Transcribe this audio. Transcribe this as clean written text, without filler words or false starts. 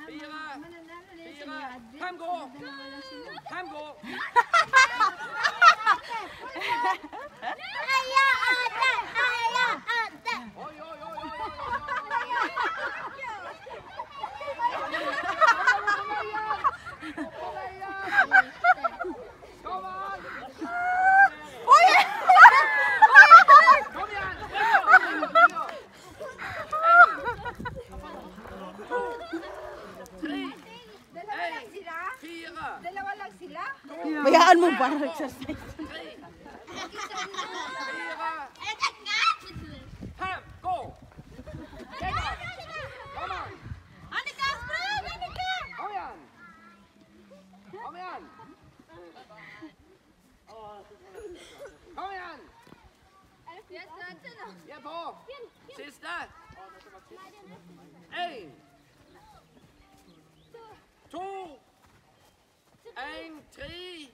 Fem gå! Fem gå! Heia Ate! Heia Ate! Oi, oi, oi, oi, Kom an! Kom igjen! Bayaan mo ba exercise? Go! Kom an! Annika, spring! Annika! Kom igjen! Kom igjen! Kom igjen! Vi er på! Siste! 1 2 1 3